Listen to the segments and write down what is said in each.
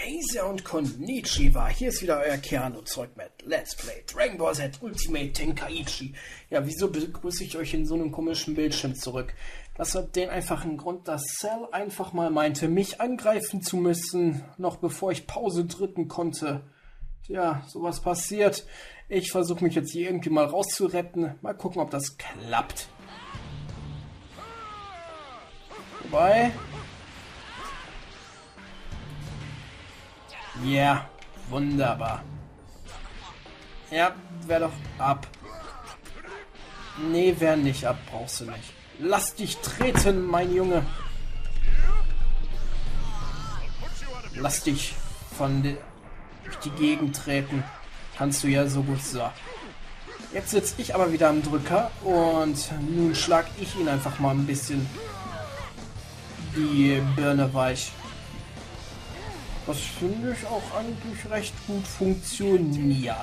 Heise und Konnichiwa, hier ist wieder euer Keanu zurück mit Let's Play Dragon Ball Z Ultimate Tenkaichi. Ja, wieso begrüße ich euch in so einem komischen Bildschirm zurück? Das hat den einfachen Grund, dass Cell einfach mal meinte, mich angreifen zu müssen, noch bevor ich Pause drücken konnte. Ja, sowas passiert. Ich versuche mich jetzt hier irgendwie mal rauszuretten. Mal gucken, ob das klappt. Wobei... Ja, wunderbar. Ja, wehr doch ab. Nee, wehr nicht ab, brauchst du nicht. Lass dich treten, mein Junge. Lass dich durch die Gegend treten. Kannst du ja so gut so. Jetzt sitze ich aber wieder am Drücker und nun schlag ich ihn einfach mal ein bisschen die Birne weich. Das finde ich auch eigentlich recht gut funktioniert.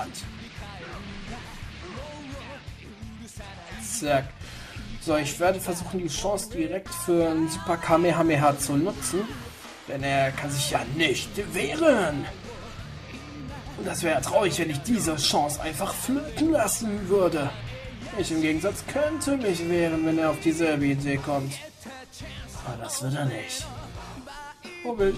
Zack. So, ich werde versuchen, die Chance direkt für einen Super Kamehameha zu nutzen. Denn er kann sich ja nicht wehren. Und das wäre traurig, wenn ich diese Chance einfach flöten lassen würde. Ich im Gegensatz könnte mich wehren, wenn er auf dieselbe Idee kommt. Aber das wird er nicht. Hobel.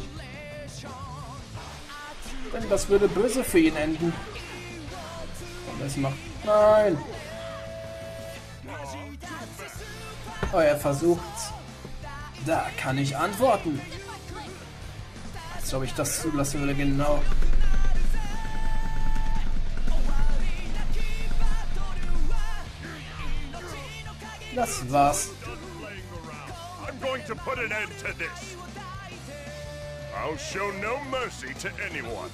Denn das würde böse für ihn enden. Und das macht... Nein! Oh, er versucht's. Da kann ich antworten. Als ob ich das zulassen würde, genau. Das war's. I'm going to put an end to this. I'll show no mercy to anyone.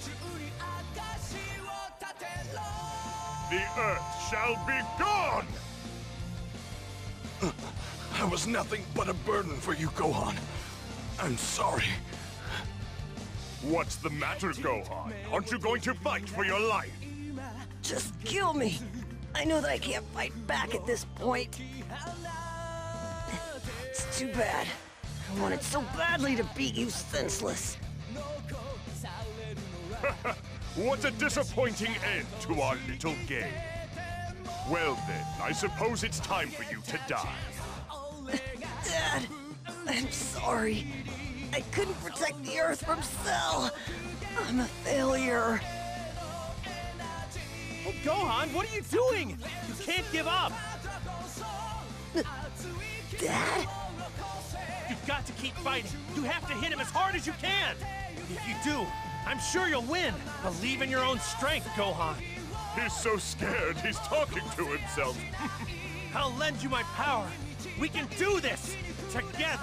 The earth shall be gone! I was nothing but a burden for you, Gohan. I'm sorry. What's the matter, Gohan? Aren't you going to fight for your life? Just kill me. I know that I can't fight back at this point. It's too bad. I wanted so badly to beat you senseless. What a disappointing end to our little game. Well then, I suppose it's time for you to die. Dad, I'm sorry. I couldn't protect the Earth from Cell. I'm a failure. Oh, Gohan, what are you doing? You can't give up. Dad? You've got to keep fighting. You have to hit him as hard as you can. If you do, I'm sure you'll win. Believe in your own strength, Gohan. He's so scared, he's talking to himself. I'll lend you my power. We can do this together.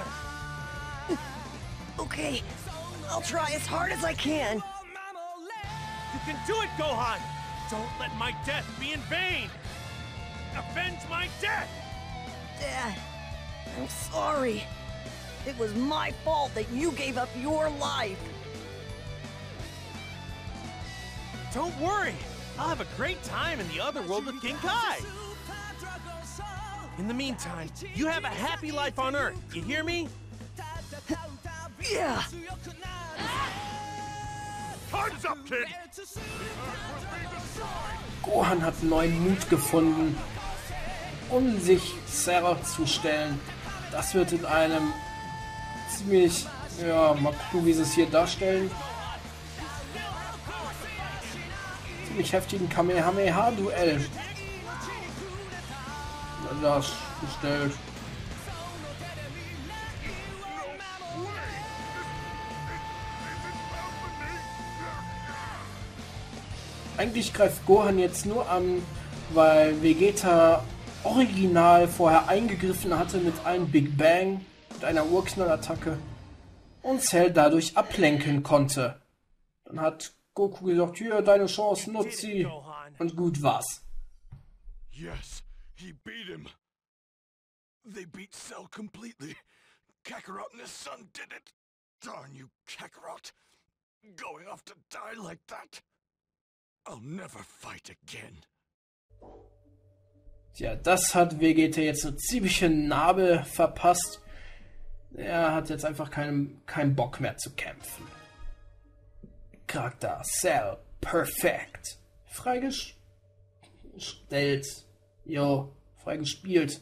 Okay, I'll try as hard as I can. You can do it, Gohan. Don't let my death be in vain. Avenge my death. Dad, I'm sorry. It was my fault that you gave up your life. Don't worry. I'll have a great time in the other world with King Kai. In the meantime, you have a happy life on Earth. You hear me? Yeah. Time's up, kid! Gohan hat neuen Mut gefunden, um sich Cell zu stellen. Das wird in einem ziemlich, ja, mal gucken, wie sie es hier darstellen, ziemlich heftigen Kamehameha-Duell dargestellt. Eigentlich greift Gohan jetzt nur an, weil Vegeta original vorher eingegriffen hatte mit einem Big Bang, mit einer Urknallattacke und Cell dadurch ablenken konnte. Dann hat Goku gesagt, hier, deine Chance, nutz sie. Und gut war's. Yes, he beat him. They beat Cell completely. Kakarot and his son did it. Darn you, Kakarot. Going off to die like that. I'll never fight again. Tja, das hat Vegeta jetzt eine ziemliche Narbe verpasst. Er hat jetzt einfach keinen Bock mehr zu kämpfen. Hauptcharakter Cell perfekt. Freigestellt. Freigespielt.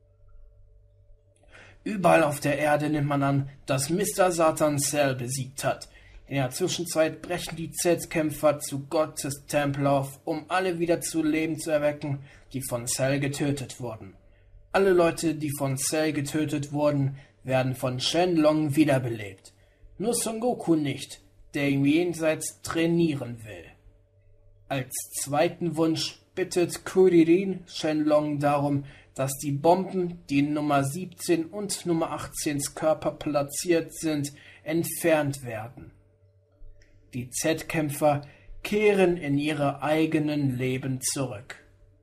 Überall auf der Erde nimmt man an, dass Mr. Satan Cell besiegt hat. In der Zwischenzeit brechen die Z-Kämpfer zu Gottes Tempel auf, um alle wieder zu Leben zu erwecken, die von Cell getötet wurden. Alle Leute, die von Cell getötet wurden, werden von Shenlong wiederbelebt. Nur Son Goku nicht, der im Jenseits trainieren will. Als zweiten Wunsch bittet Kuririn Shenlong darum, dass die Bomben, die in Nummer 17 und Nummer 18s Körper platziert sind, entfernt werden. Die Z-Kämpfer kehren in ihre eigenen Leben zurück.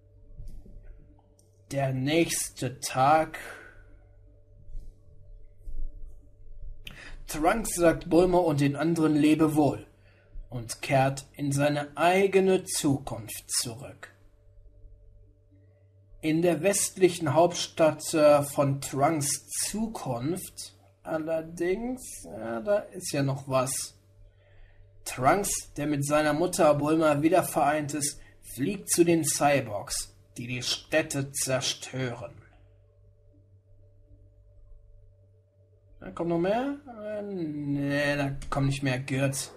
Der nächste Tag. Trunks sagt Bulma und den anderen Lebewohl und kehrt in seine eigene Zukunft zurück. In der westlichen Hauptstadt von Trunks Zukunft allerdings, da ist ja noch was. Trunks, der mit seiner Mutter Bulma wieder vereint ist, fliegt zu den Cyborgs, die die Städte zerstören. Da kommt noch mehr? Nee, da kommt nicht mehr Gürt.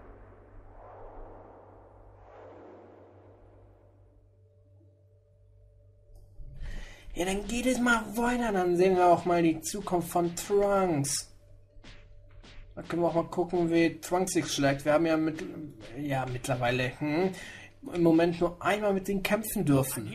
Ja, dann geht es mal weiter, dann sehen wir auch mal die Zukunft von Trunks. Da können wir auch mal gucken, wie Trunks sich schlägt. Wir haben ja mittlerweile im Moment nur einmal mit denen kämpfen dürfen.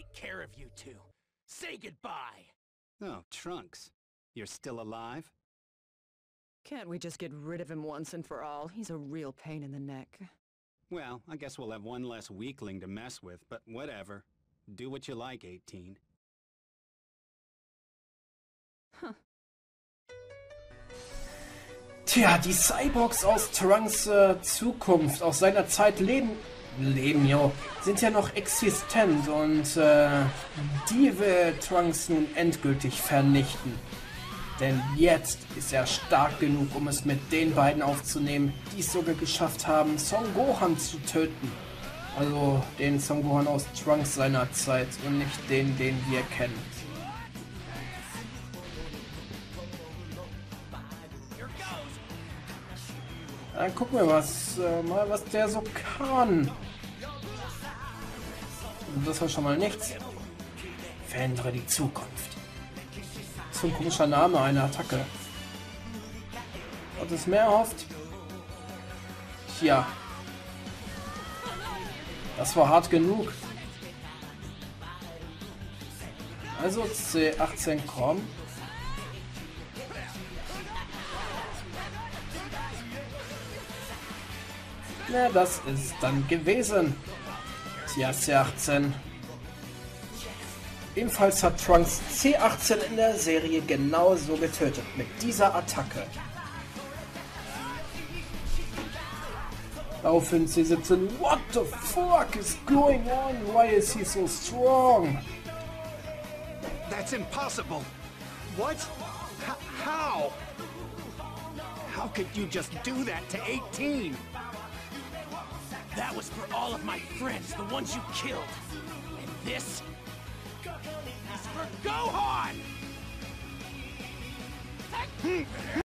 Oh, Trunks. You're still alive? Can't we just get rid of him once and for all? He's a real pain in the neck. Well, I guess we'll have one less weakling to mess with, but whatever. Do what you like, 18. Tja, die Cyborgs aus Trunks Zukunft, aus seiner Zeit sind ja noch existent und die will Trunks nun endgültig vernichten. Denn jetzt ist er stark genug, um es mit den beiden aufzunehmen, die es sogar geschafft haben, Son Gohan zu töten. Also den Son Gohan aus Trunks seiner Zeit und nicht den wir kennen. Dann gucken wir mal, was der so kann. Und das war schon mal nichts. Verändere die Zukunft. So ein komischer Name einer Attacke. Hat es mehr erhofft? Tja. Das war hart genug. Also C18 komm. Na, das ist dann gewesen. Tja, C18. Ebenfalls hat Trunks C18 in der Serie genauso getötet, mit dieser Attacke. Daraufhin C17, what the fuck is going on? Why is he so strong? That's impossible. What? How? How could you just do that to 18? That was for all of my friends, the ones you killed. And this is for Gohan!